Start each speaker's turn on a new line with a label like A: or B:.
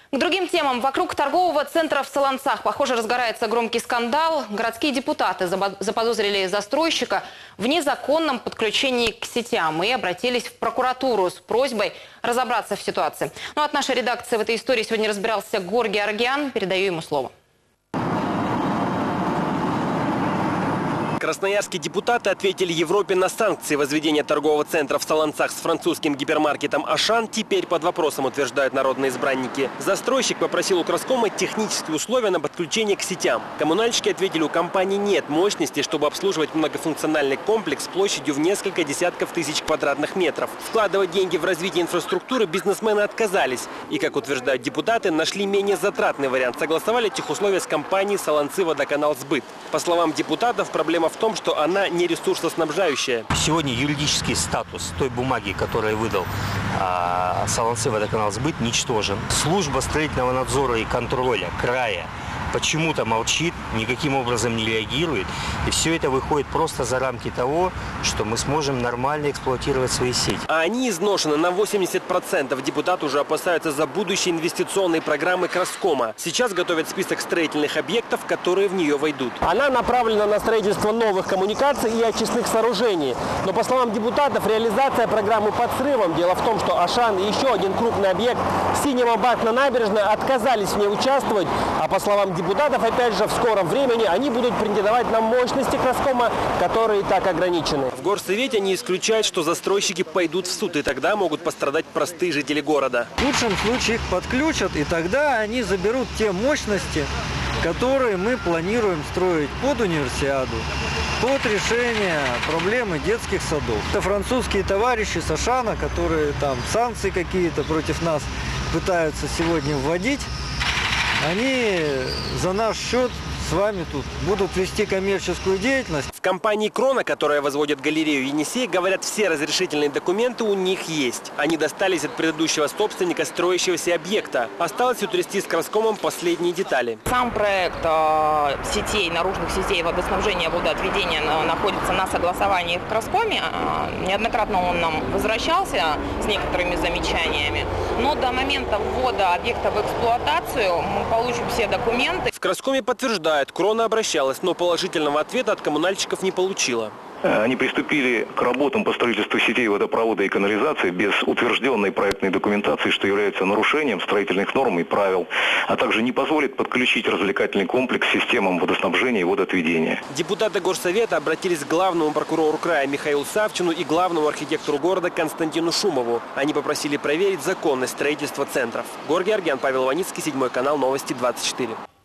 A: К другим темам. Вокруг торгового центра в Солонцах, похоже, разгорается громкий скандал. Городские депутаты заподозрили застройщика в незаконном подключении к сетям и обратились в прокуратуру с просьбой разобраться в ситуации. Ну, от нашей редакции в этой истории сегодня разбирался Гор Георгиан. Передаю ему слово.
B: Красноярские депутаты ответили Европе на санкции. Возведения торгового центра в Солонцах с французским гипермаркетом «Ашан» теперь под вопросом, утверждают народные избранники. Застройщик попросил у Краскома технические условия на подключение к сетям. Коммунальщики ответили, у компании нет мощности, чтобы обслуживать многофункциональный комплекс площадью в несколько десятков тысяч квадратных метров. Вкладывать деньги в развитие инфраструктуры бизнесмены отказались. И, как утверждают депутаты, нашли менее затратный вариант. Согласовали техусловия с компанией «Солонцы Водоканал Сбыт». По словам депутатов, проблема в том, что она не ресурсоснабжающая.
C: Сегодня юридический статус той бумаги, которую выдал Солонцы Водоканал Сбыт, ничтожен. Служба строительного надзора и контроля края почему-то молчит, никаким образом не реагирует. И все это выходит просто за рамки того, что мы сможем нормально эксплуатировать свои сети.
B: А они изношены на 80%. Депутаты уже опасаются за будущие инвестиционные программы Краскома. Сейчас готовят список строительных объектов, которые в нее войдут. Она направлена на строительство новых коммуникаций и очистных сооружений. Но, по словам депутатов, реализация программы под срывом. Дело в том, что «Ашан» и еще один крупный объект «Синема Бак» на набережной отказались в ней участвовать. А по словам депутатов, опять же, в скором времени они будут претендовать на мощности Краскома, которые и так ограничены. В горсовете не исключают, что застройщики пойдут в суд, и тогда могут пострадать простые жители города.
D: В лучшем случае их подключат, и тогда они заберут те мощности, которые мы планируем строить под универсиаду, под решение проблемы детских садов. Это французские товарищи с «Ашана», которые там санкции какие-то против нас пытаются сегодня вводить. Они за наш счет с вами тут будут вести коммерческую деятельность.
B: В компании «Крона», которая возводит галерею «Енисей», говорят, все разрешительные документы у них есть. Они достались от предыдущего собственника строящегося объекта. Осталось утрясти с Краскомом последние детали.
E: Сам проект сетей, наружных сетей водоснабжения, водоотведения находится на согласовании в Краскоме. Неоднократно он нам возвращался с некоторыми замечаниями. Но до момента ввода объекта в эксплуатацию мы получим все документы.
B: В Краскоме подтверждают, «Крона» обращалась, но положительного ответа от коммунальщиков не получила.
F: Они приступили к работам по строительству сетей водопровода и канализации без утвержденной проектной документации, что является нарушением строительных норм и правил, а также не позволит подключить развлекательный комплекс к системам водоснабжения и водоотведения.
B: Депутаты Горсовета обратились к главному прокурору края Михаилу Савчину и главному архитектору города Константину Шумову. Они попросили проверить законность строительства центров. Гор Георгиан, Павел Ваницкий, 7 канал, новости 24.